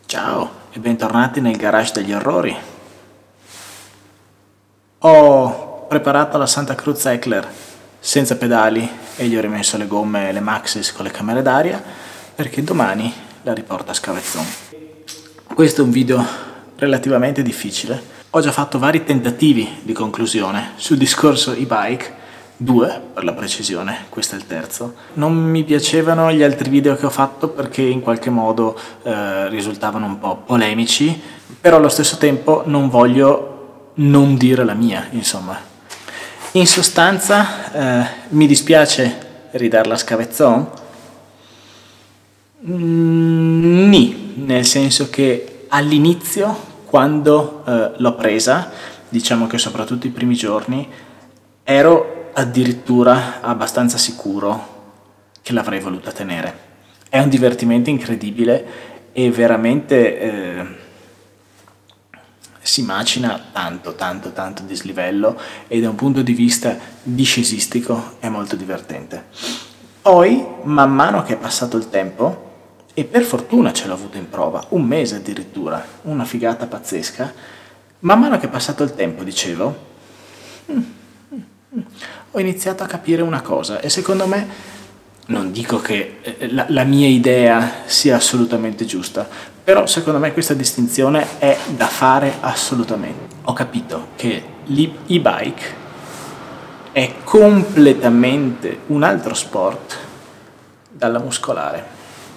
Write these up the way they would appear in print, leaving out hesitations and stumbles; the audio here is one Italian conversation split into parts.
Ciao e bentornati nel garage degli orrori. Ho preparato la Santa Cruz Eckler senza pedali e gli ho rimesso le gomme e le Maxxis con le camere d'aria perché domani la riporto a Scavezzon. Questo è un video relativamente difficile. Ho già fatto vari tentativi di conclusione sul discorso e-bike, 2 per la precisione, questo è il terzo. Non mi piacevano gli altri video che ho fatto perché in qualche modo risultavano un po' polemici, però allo stesso tempo non voglio non dire la mia, insomma. In sostanza mi dispiace ridarla a Scavezzon? Nì, nel senso che all'inizio, quando l'ho presa, diciamo che soprattutto i primi giorni, ero addirittura abbastanza sicuro che l'avrei voluta tenere. È un divertimento incredibile e veramente si macina tanto dislivello e da un punto di vista discesistico è molto divertente. Poi, man mano che è passato il tempo, e per fortuna ce l'ho avuto in prova, 1 mese addirittura, una figata pazzesca, man mano che è passato il tempo dicevo ho iniziato a capire una cosa e secondo me, non dico che la mia idea sia assolutamente giusta, però secondo me questa distinzione è da fare assolutamente. Ho capito che l'e-bike è completamente un altro sport dalla muscolare.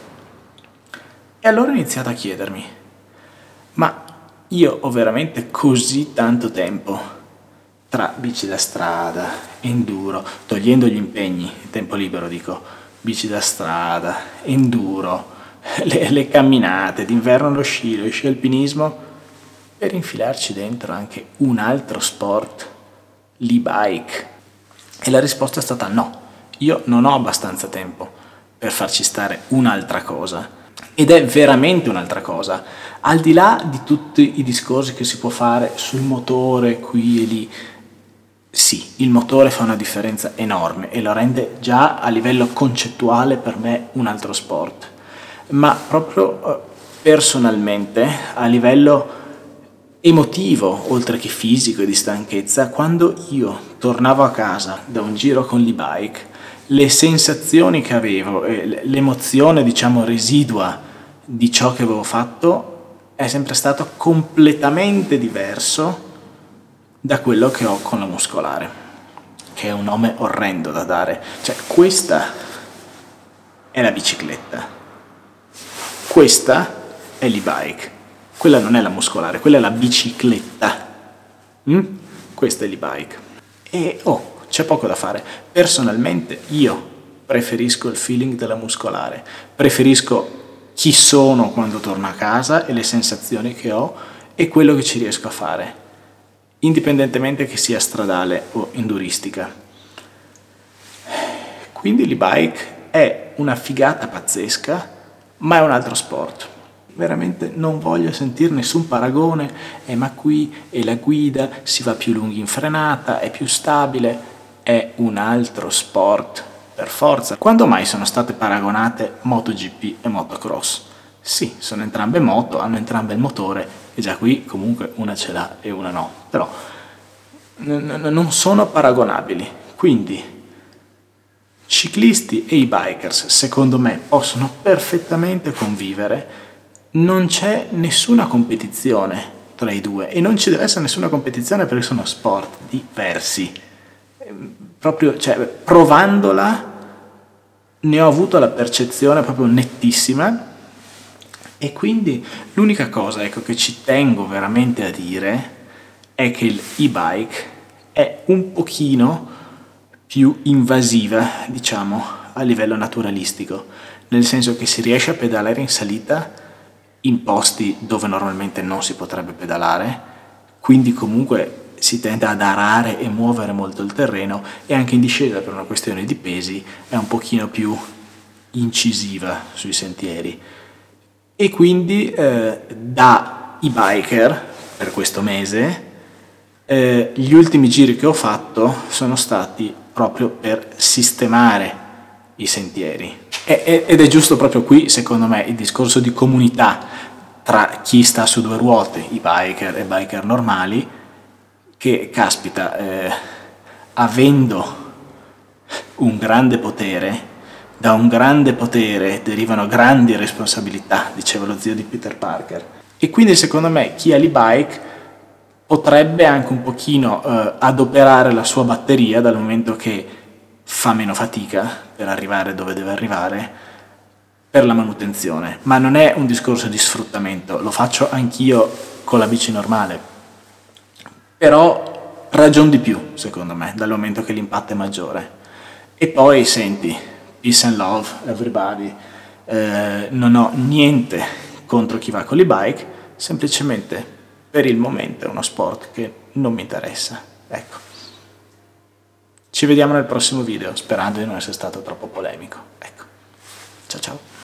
E allora ho iniziato a chiedermi, ma io ho veramente così tanto tempo tra bici da strada, enduro, togliendo gli impegni, il tempo libero dico, bici da strada, enduro, le camminate, d'inverno lo sci alpinismo, per infilarci dentro anche un altro sport, l'e-bike? E la risposta è stata no, io non ho abbastanza tempo per farci stare un'altra cosa. Ed è veramente un'altra cosa, al di là di tutti i discorsi che si può fare sul motore qui e lì. Sì, il motore fa una differenza enorme e lo rende già a livello concettuale per me un altro sport, ma proprio personalmente a livello emotivo, oltre che fisico e di stanchezza, quando io tornavo a casa da un giro con l'e-bike, le sensazioni che avevo, l'emozione diciamo residua di ciò che avevo fatto è sempre stato completamente diverso da quello che ho con la muscolare, che è un nome orrendo da dare. Cioè, questa è la bicicletta, questa è l'e-bike, quella non è la muscolare, quella è la bicicletta. Questa è l'e-bike. E c'è poco da fare. Personalmente io preferisco il feeling della muscolare, preferisco chi sono quando torno a casa e le sensazioni che ho e quello che ci riesco a fare, indipendentemente che sia stradale o enduristica. Quindi l'e-bike è una figata pazzesca, ma è un altro sport. Veramente non voglio sentire nessun paragone, ma qui è la guida, si va più lunghi in frenata, è più stabile, è un altro sport per forza. Quando mai sono state paragonate MotoGP e Motocross? Sì, sono entrambe moto, hanno entrambe il motore, e già qui comunque una ce l'ha e una no, però non sono paragonabili. Quindi ciclisti e e-bikers secondo me possono perfettamente convivere, non c'è nessuna competizione tra i due e non ci deve essere nessuna competizione perché sono sport diversi. Proprio, cioè, provandola ne ho avuto la percezione proprio nettissima. E quindi l'unica cosa, ecco, che ci tengo veramente a dire è che l'e-bike è un pochino più invasiva, diciamo, a livello naturalistico, nel senso che si riesce a pedalare in salita in posti dove normalmente non si potrebbe pedalare, quindi comunque si tende ad arare e muovere molto il terreno, e anche in discesa per una questione di pesi è un pochino più incisiva sui sentieri. E quindi da e-biker per questo mese gli ultimi giri che ho fatto sono stati proprio per sistemare i sentieri ed è giusto proprio qui secondo me il discorso di comunità tra chi sta su due ruote, i biker e biker normali, che caspita, avendo un grande potere, da un grande potere derivano grandi responsabilità, diceva lo zio di Peter Parker. E quindi secondo me chi ha l'e-bike potrebbe anche un pochino adoperare la sua batteria, dal momento che fa meno fatica per arrivare dove deve arrivare, per la manutenzione. Ma non è un discorso di sfruttamento, lo faccio anch'io con la bici normale, però ragion di più secondo me, dal momento che l'impatto è maggiore. E poi senti, peace and love everybody, non ho niente contro chi va con l'e-bike, semplicemente per il momento è uno sport che non mi interessa, ecco. Ci vediamo nel prossimo video, sperando di non essere stato troppo polemico, ecco. Ciao ciao.